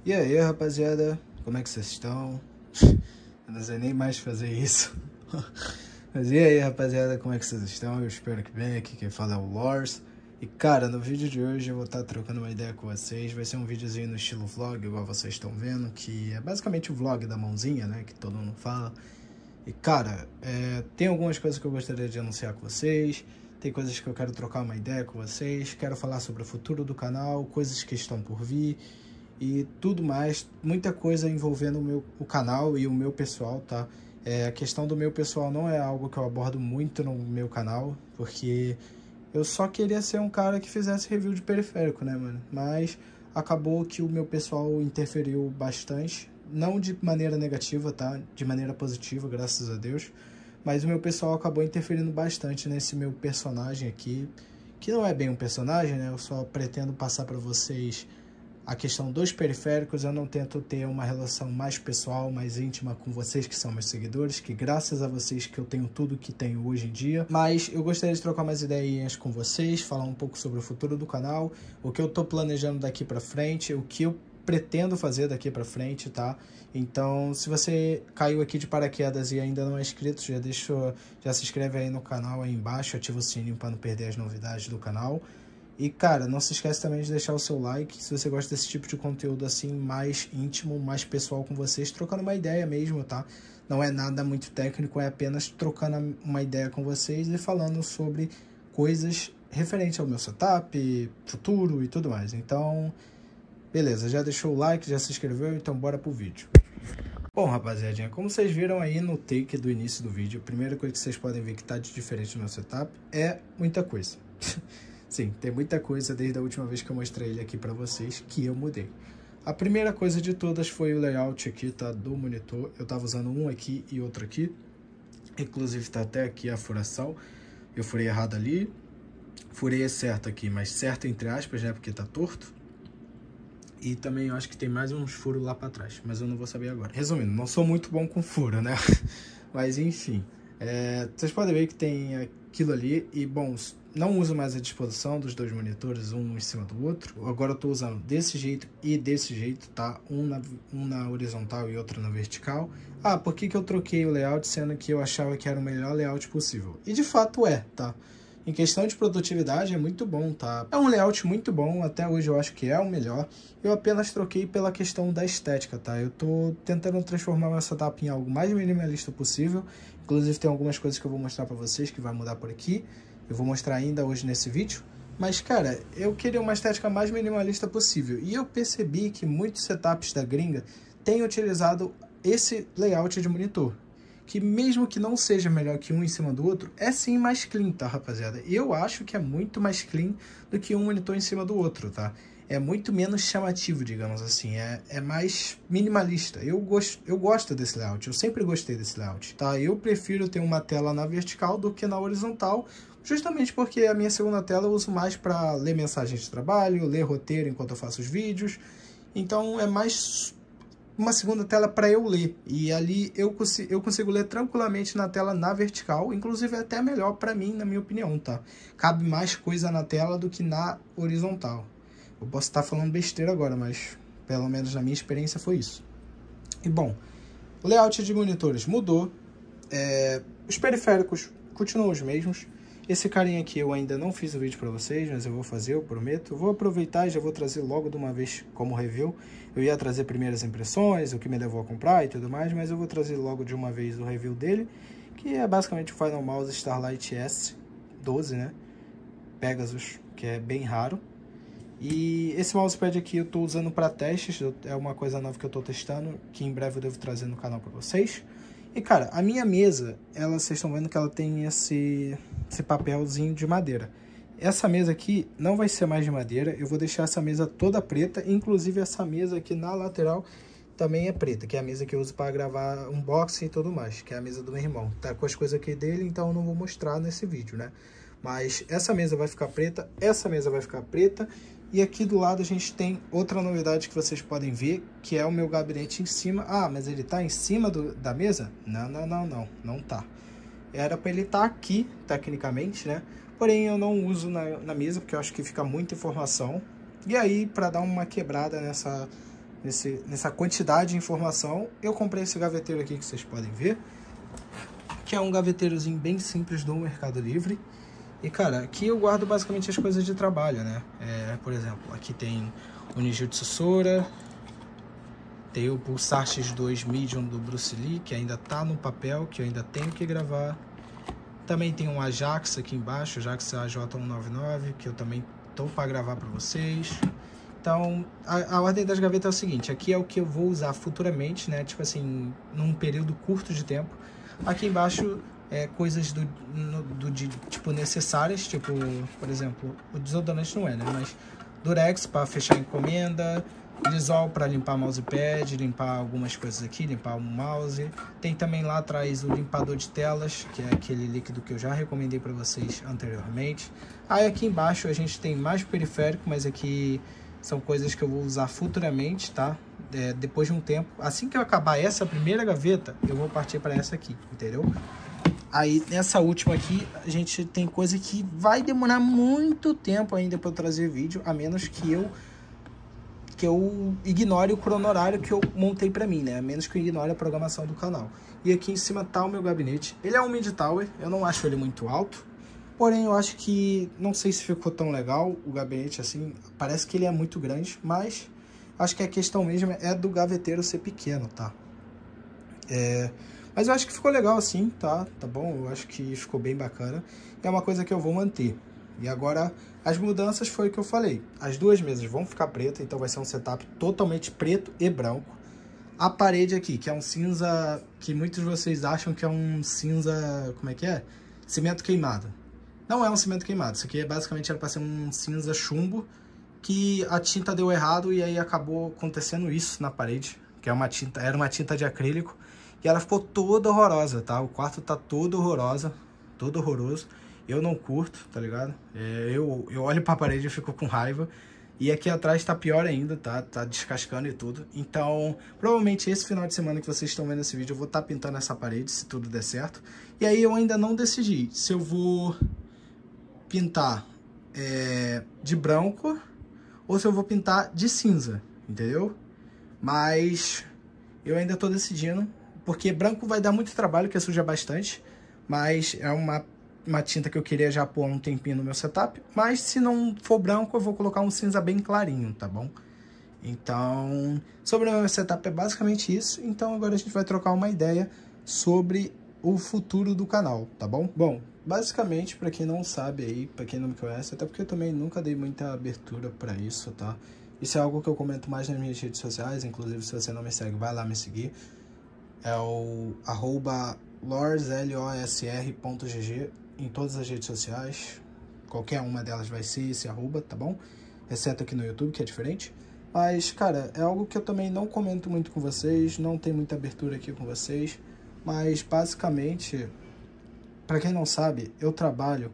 E aí, rapaziada, como é que vocês estão? Eu não sei nem mais fazer isso. Mas e aí, rapaziada, como é que vocês estão? Eu espero que bem. Aqui quem fala é o Lors. E cara, no vídeo de hoje eu vou estar trocando uma ideia com vocês. Vai ser um videozinho no estilo vlog, igual vocês estão vendo, que é basicamente o vlog da mãozinha, né, que todo mundo fala. E cara, tem algumas coisas que eu gostaria de anunciar com vocês. Tem coisas que eu quero trocar uma ideia com vocês. Quero falar sobre o futuro do canal, coisas que estão por vir e tudo mais, muita coisa envolvendo o canal e o meu pessoal, tá? A questão do meu pessoal não é algo que eu abordo muito no meu canal, porque eu só queria ser um cara que fizesse review de periférico, né, mano? Mas acabou que o meu pessoal interferiu bastante, não de maneira negativa, tá? De maneira positiva, graças a Deus. Mas o meu pessoal acabou interferindo bastante nesse meu personagem aqui, que não é bem um personagem, né? Eu só pretendo passar para vocês a questão dos periféricos. Eu não tento ter uma relação mais pessoal, mais íntima com vocês que são meus seguidores, que graças a vocês que eu tenho tudo que tenho hoje em dia. Mas eu gostaria de trocar mais ideias com vocês, falar um pouco sobre o futuro do canal, o que eu tô planejando daqui pra frente, o que eu pretendo fazer daqui pra frente, tá? Então, se você caiu aqui de paraquedas e ainda não é inscrito, já se inscreve aí no canal aí embaixo, ativa o sininho para não perder as novidades do canal. E, cara, não se esquece também de deixar o seu like, se você gosta desse tipo de conteúdo assim, mais íntimo, mais pessoal com vocês, trocando uma ideia mesmo, tá? Não é nada muito técnico, é apenas trocando uma ideia com vocês e falando sobre coisas referentes ao meu setup, futuro e tudo mais. Então, beleza, já deixou o like, já se inscreveu, então bora pro vídeo. Bom, rapaziadinha, como vocês viram aí no take do início do vídeo, a primeira coisa que vocês podem ver que tá de diferente no meu setup é muita coisa. Sim, tem muita coisa desde a última vez que eu mostrei ele aqui pra vocês que eu mudei. A primeira coisa de todas foi o layout aqui, tá, do monitor. Eu tava usando um aqui e outro aqui. Inclusive tá até aqui a furação. Eu furei errado ali. Furei certo aqui, mas certo entre aspas, né, porque tá torto. E também eu acho que tem mais uns furos lá pra trás, mas eu não vou saber agora. Resumindo, não sou muito bom com furo, né? Mas enfim, vocês podem ver que tem aquilo ali. E bom, não uso mais a disposição dos dois monitores, um em cima do outro. Agora eu tô usando desse jeito e desse jeito, tá? Um na horizontal e outro na vertical. Ah, por que eu troquei o layout, sendo que eu achava que era o melhor layout possível? E de fato tá? Em questão de produtividade é muito bom, tá? É um layout muito bom, até hoje eu acho que é o melhor. Eu apenas troquei pela questão da estética, tá? Eu tô tentando transformar meu setup em algo mais minimalista possível. Inclusive tem algumas coisas que eu vou mostrar pra vocês que vai mudar por aqui. Eu vou mostrar ainda hoje nesse vídeo. Mas, cara, eu queria uma estética mais minimalista possível. E eu percebi que muitos setups da gringa têm utilizado esse layout de monitor, que mesmo que não seja melhor que um em cima do outro, é sim mais clean, tá, rapaziada? Eu acho que é muito mais clean do que um monitor em cima do outro, tá? É muito menos chamativo, digamos assim, é mais minimalista. Eu gosto desse layout, eu sempre gostei desse layout, tá? Eu prefiro ter uma tela na vertical do que na horizontal, justamente porque a minha segunda tela eu uso mais para ler mensagens de trabalho, ler roteiro enquanto eu faço os vídeos, então é mais uma segunda tela para eu ler, e ali eu consigo ler tranquilamente na tela na vertical, inclusive é até melhor para mim, na minha opinião, tá? Cabe mais coisa na tela do que na horizontal. Eu posso estar falando besteira agora, mas pelo menos na minha experiência foi isso. E bom, o layout de monitores mudou, os periféricos continuam os mesmos. Esse carinha aqui eu ainda não fiz o vídeo para vocês, mas eu vou fazer, eu prometo. Eu vou aproveitar e já vou trazer logo de uma vez como review. Eu ia trazer primeiras impressões, o que me levou a comprar e tudo mais, mas eu vou trazer logo de uma vez o review dele, que é basicamente o Final Mouse Starlight S12, né? Pegasus, que é bem raro. E esse mousepad aqui eu estou usando para testes, é uma coisa nova que eu estou testando, que em breve eu devo trazer no canal para vocês. E cara, a minha mesa, vocês estão vendo que ela tem esse papelzinho de madeira. Essa mesa aqui não vai ser mais de madeira, eu vou deixar essa mesa toda preta, inclusive essa mesa aqui na lateral também é preta, que é a mesa que eu uso para gravar unboxing e tudo mais, que é a mesa do meu irmão. Tá com as coisas aqui dele, então eu não vou mostrar nesse vídeo, né? Mas essa mesa vai ficar preta, essa mesa vai ficar preta. E aqui do lado a gente tem outra novidade que vocês podem ver, que é o meu gabinete em cima. Ah, mas ele tá em cima da mesa? Não tá. Era para ele estar aqui, tecnicamente, né? Porém, eu não uso na mesa, porque eu acho que fica muita informação. E aí, para dar uma quebrada nessa quantidade de informação, eu comprei esse gaveteiro aqui que vocês podem ver, que é um gaveteirozinho bem simples do Mercado Livre. E, cara, aqui eu guardo basicamente as coisas de trabalho, né? Por exemplo, aqui tem o Nijutsu Sora, tem o Pulsar X2 Medium do Bruce Lee, que ainda tá no papel, que eu ainda tenho que gravar. Também tem um Ajax aqui embaixo, Ajax AJ199, que eu também tô para gravar para vocês. Então, a ordem das gavetas é o seguinte, aqui é o que eu vou usar futuramente, né? Tipo assim, num período curto de tempo. Aqui embaixo coisas tipo necessárias, tipo, por exemplo, o desodorante não né? Mas Durex para fechar a encomenda, Lizol para limpar mousepad, limpar algumas coisas aqui, limpar o mouse. Tem também lá atrás o limpador de telas, que é aquele líquido que eu já recomendei para vocês anteriormente. Aí aqui embaixo a gente tem mais periférico, mas aqui são coisas que eu vou usar futuramente, tá? Depois de um tempo. Assim que eu acabar essa primeira gaveta, eu vou partir para essa aqui, entendeu? Aí, nessa última aqui, a gente tem coisa que vai demorar muito tempo ainda para eu trazer vídeo, a menos que eu ignore o cronorário que eu montei para mim, né? A menos que eu ignore a programação do canal. E aqui em cima tá o meu gabinete. Ele é um mid tower, eu não acho ele muito alto, porém eu acho que, não sei se ficou tão legal o gabinete assim, parece que ele é muito grande, mas acho que a questão mesmo é do gaveteiro ser pequeno, tá? Mas eu acho que ficou legal assim, tá bom? Eu acho que ficou bem bacana. É uma coisa que eu vou manter. E agora, as mudanças foi o que eu falei. As duas mesas vão ficar pretas, então vai ser um setup totalmente preto e branco. A parede aqui, que é um cinza que muitos de vocês acham que é um cinza, como é que é? Cimento queimado. Não é um cimento queimado, isso aqui basicamente era para ser um cinza chumbo, que a tinta deu errado e aí acabou acontecendo isso na parede, que é era uma tinta de acrílico. E ela ficou toda horrorosa, tá? O quarto tá todo horroroso. Eu não curto, tá ligado? Eu olho pra parede e fico com raiva. E aqui atrás tá pior ainda, tá? Tá descascando e tudo. Então, provavelmente esse final de semana que vocês estão vendo esse vídeo, eu vou estar pintando essa parede, se tudo der certo. E aí eu ainda não decidi se eu vou pintar de branco ou se eu vou pintar de cinza, entendeu? Mas eu ainda tô decidindo. Porque branco vai dar muito trabalho, que suja bastante. Mas é uma tinta que eu queria já pôr um tempinho no meu setup. Mas se não for branco, eu vou colocar um cinza bem clarinho, tá bom? Então, sobre o meu setup é basicamente isso. Então agora a gente vai trocar uma ideia sobre o futuro do canal, tá bom? Bom, basicamente, pra quem não sabe aí, pra quem não me conhece, até porque eu também nunca dei muita abertura pra isso, tá? Isso é algo que eu comento mais nas minhas redes sociais. Inclusive, se você não me segue, vai lá me seguir. É o @lorsr.gg em todas as redes sociais. Qualquer uma delas vai ser esse arroba, tá bom? Exceto aqui no YouTube, que é diferente. Mas, cara, é algo que eu também não comento muito com vocês, não tem muita abertura aqui com vocês. Mas, basicamente, pra quem não sabe, eu trabalho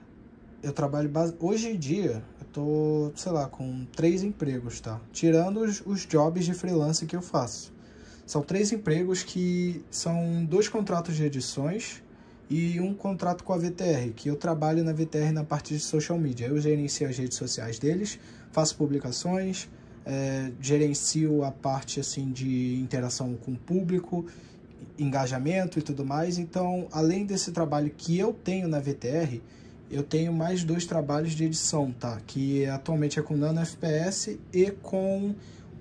hoje em dia, eu tô, sei lá, com 3 empregos, tá? Tirando os jobs de freelance que eu faço. São 3 empregos que são 2 contratos de edições e um contrato com a VTR, que eu trabalho na VTR na parte de social media. Eu gerencio as redes sociais deles, faço publicações, gerencio a parte assim de interação com o público, engajamento e tudo mais. Então, além desse trabalho que eu tenho na VTR, eu tenho mais 2 trabalhos de edição, tá? Que atualmente é com Nano FPS e com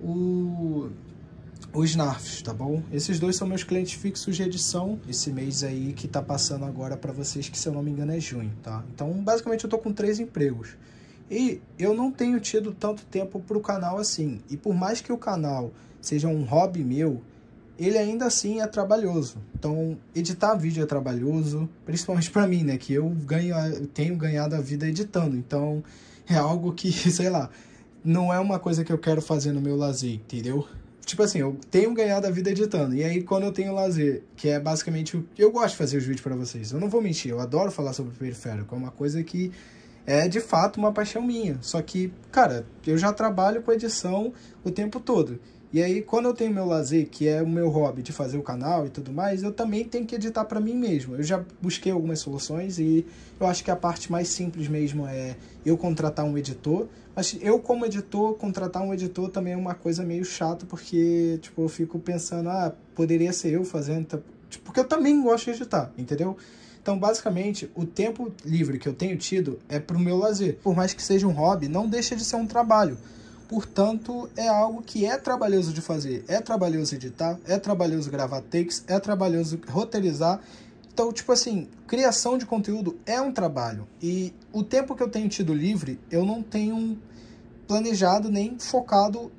os Snarfs, tá bom? Esses 2 são meus clientes fixos de edição esse mês aí que tá passando agora pra vocês, que se eu não me engano é junho, tá? Então, basicamente eu tô com 3 empregos. E eu não tenho tido tanto tempo pro canal assim. E por mais que o canal seja um hobby meu, ele ainda assim é trabalhoso. Então, editar vídeo é trabalhoso, principalmente pra mim, né? Que eu tenho ganhado a vida editando. Então, é algo que, sei lá, não é uma coisa que eu quero fazer no meu lazer, entendeu? Tipo assim, eu tenho ganhado a vida editando. E aí, quando eu tenho lazer, que é basicamente o que eu gosto de fazer os vídeos pra vocês. Eu não vou mentir, eu adoro falar sobre periférico. É uma coisa que é, de fato, uma paixão minha. Só que, cara, eu já trabalho com edição o tempo todo. E aí, quando eu tenho meu lazer, que é o meu hobby de fazer o canal e tudo mais, eu também tenho que editar para mim mesmo. Eu já busquei algumas soluções e eu acho que a parte mais simples mesmo é eu contratar um editor. Mas eu, como editor, contratar um editor também é uma coisa meio chata, porque, tipo, eu fico pensando, poderia ser eu fazendo, tipo, porque eu também gosto de editar, entendeu? Então, basicamente, o tempo livre que eu tenho tido é pro meu lazer. Por mais que seja um hobby, não deixa de ser um trabalho. Portanto, é algo que é trabalhoso de fazer. É trabalhoso editar, é trabalhoso gravar takes, é trabalhoso roteirizar. Então, tipo assim, criação de conteúdo é um trabalho. E o tempo que eu tenho tido livre, eu não tenho planejado nem focado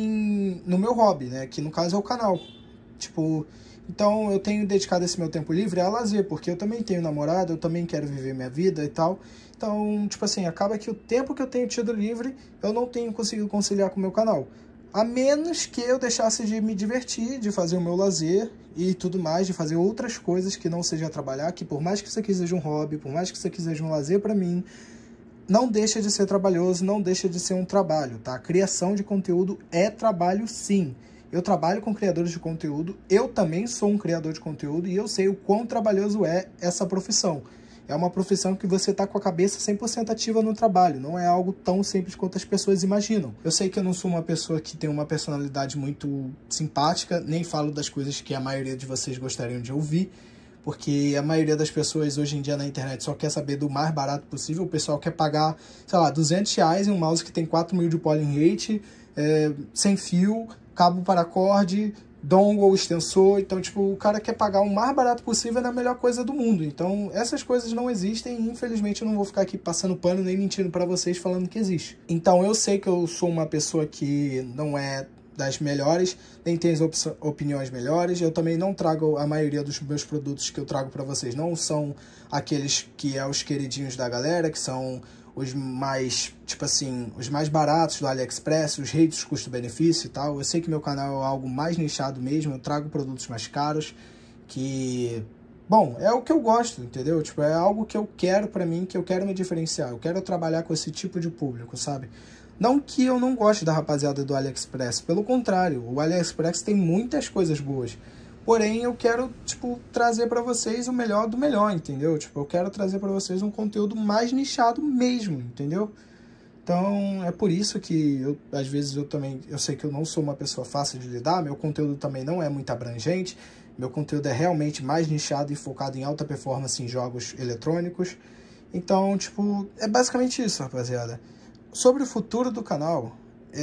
no meu hobby, né? Que no caso é o canal. Tipo, então eu tenho dedicado esse meu tempo livre a lazer, porque eu também tenho namorado, eu também quero viver minha vida e tal. Então, tipo assim, acaba que o tempo que eu tenho tido livre, eu não tenho conseguido conciliar com o meu canal. A menos que eu deixasse de me divertir, de fazer o meu lazer e tudo mais, de fazer outras coisas que não seja trabalhar, que por mais que isso aqui seja um hobby, por mais que isso aqui seja um lazer pra mim, não deixa de ser trabalhoso, não deixa de ser um trabalho, tá? A criação de conteúdo é trabalho, sim. Eu trabalho com criadores de conteúdo, eu também sou um criador de conteúdo e eu sei o quão trabalhoso é essa profissão. É uma profissão que você tá com a cabeça 100% ativa no trabalho, não é algo tão simples quanto as pessoas imaginam. Eu sei que eu não sou uma pessoa que tem uma personalidade muito simpática, nem falo das coisas que a maioria de vocês gostariam de ouvir, porque a maioria das pessoas hoje em dia na internet só quer saber do mais barato possível. O pessoal quer pagar, sei lá, R$200 em um mouse que tem 4.000 de polling rate, sem fio, cabo paracorde, dongle, extensor. Então, tipo, o cara quer pagar o mais barato possível na melhor coisa do mundo. Então, essas coisas não existem e, infelizmente, eu não vou ficar aqui passando pano nem mentindo pra vocês falando que existe. Então, eu sei que eu sou uma pessoa que não é das melhores, nem tem as opiniões melhores. Eu também não trago, a maioria dos meus produtos que eu trago para vocês não são aqueles que é os queridinhos da galera, que são os mais, tipo assim, os mais baratos do AliExpress, os rates custo-benefício e tal. Eu sei que meu canal é algo mais nichado mesmo, eu trago produtos mais caros, que, bom, é o que eu gosto, entendeu? Tipo, é algo que eu quero pra mim, que eu quero me diferenciar, eu quero trabalhar com esse tipo de público, sabe? Não que eu não goste da rapaziada do AliExpress, pelo contrário, o AliExpress tem muitas coisas boas. Porém, eu quero, tipo, trazer pra vocês o melhor do melhor, entendeu? Tipo, eu quero trazer pra vocês um conteúdo mais nichado mesmo, entendeu? Então, é por isso que, às vezes, eu sei que eu não sou uma pessoa fácil de lidar, meu conteúdo também não é muito abrangente, meu conteúdo é realmente mais nichado e focado em alta performance em jogos eletrônicos. Então, tipo, é basicamente isso, rapaziada. Sobre o futuro do canal,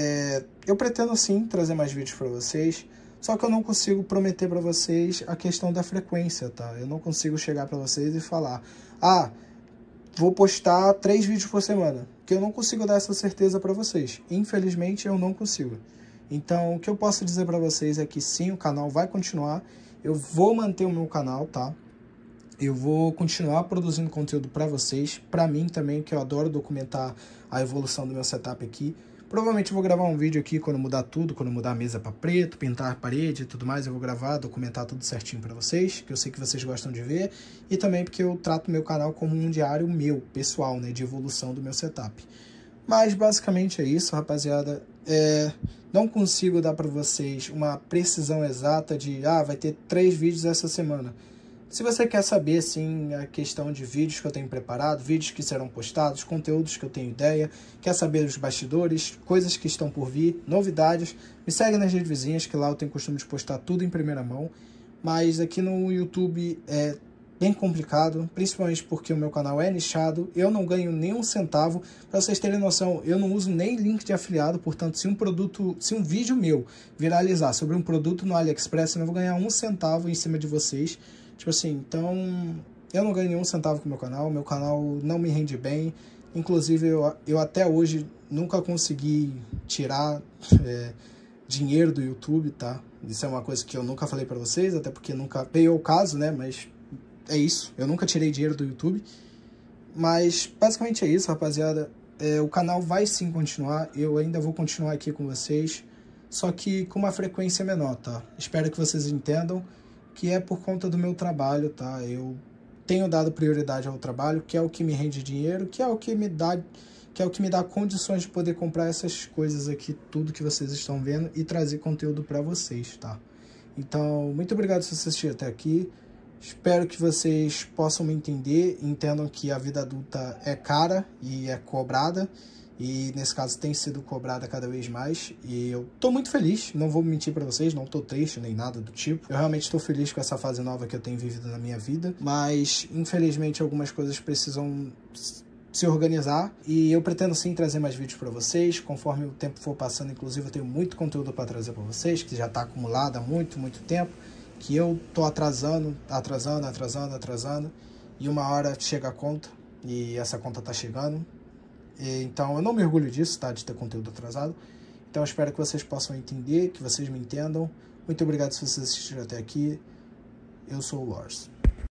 eu pretendo sim trazer mais vídeos para vocês, só que eu não consigo prometer para vocês a questão da frequência, tá? Eu não consigo chegar para vocês e falar, vou postar 3 vídeos por semana, que eu não consigo dar essa certeza para vocês. Infelizmente, eu não consigo. Então, o que eu posso dizer para vocês é que sim, o canal vai continuar, eu vou manter o meu canal, tá? Eu vou continuar produzindo conteúdo para vocês, para mim também, que eu adoro documentar a evolução do meu setup aqui. Provavelmente eu vou gravar um vídeo aqui quando mudar tudo, quando mudar a mesa para preto, pintar a parede e tudo mais. Eu vou gravar, documentar tudo certinho para vocês, que eu sei que vocês gostam de ver. E também porque eu trato meu canal como um diário meu, pessoal, né, de evolução do meu setup. Mas basicamente é isso, rapaziada. Não consigo dar para vocês uma precisão exata de, vai ter 3 vídeos essa semana. Se você quer saber, assim, a questão de vídeos que eu tenho preparado, vídeos que serão postados, conteúdos que eu tenho ideia, quer saber dos bastidores, coisas que estão por vir, novidades, me segue nas redes vizinhas, que lá eu tenho costume de postar tudo em primeira mão. Mas aqui no YouTube é bem complicado, principalmente porque o meu canal é nichado, eu não ganho nenhum centavo. Para vocês terem noção, eu não uso nem link de afiliado, portanto, se um vídeo meu viralizar sobre um produto no AliExpress, eu não vou ganhar um centavo em cima de vocês. Tipo assim, então, eu não ganho nenhum centavo com o meu canal não me rende bem, inclusive eu até hoje nunca consegui tirar dinheiro do YouTube, tá? Isso é uma coisa que eu nunca falei pra vocês, até porque nunca veio o caso, né? Mas é isso, eu nunca tirei dinheiro do YouTube. Mas basicamente é isso, rapaziada. O canal vai sim continuar, eu ainda vou continuar aqui com vocês, só que com uma frequência menor, tá? Espero que vocês entendam que é por conta do meu trabalho, tá? Eu tenho dado prioridade ao trabalho, que é o que me rende dinheiro, que é o que me dá, que é o que me dá condições de poder comprar essas coisas aqui, tudo que vocês estão vendo, e trazer conteúdo para vocês, tá? Então, muito obrigado por você assistir até aqui. Espero que vocês possam me entender, entendam que a vida adulta é cara e é cobrada, e nesse caso tem sido cobrada cada vez mais, e eu tô muito feliz, não vou mentir pra vocês, não tô triste nem nada do tipo. Eu realmente tô feliz com essa fase nova que eu tenho vivido na minha vida, mas infelizmente algumas coisas precisam se organizar, e eu pretendo sim trazer mais vídeos pra vocês, conforme o tempo for passando. Inclusive eu tenho muito conteúdo pra trazer pra vocês, que já tá acumulado há muito tempo, que eu tô atrasando, e uma hora chega a conta, e essa conta tá chegando. Então eu não me orgulho disso, tá, de ter conteúdo atrasado. Então eu espero que vocês possam entender, que vocês me entendam. Muito obrigado se vocês assistiram até aqui. Eu sou o Lars.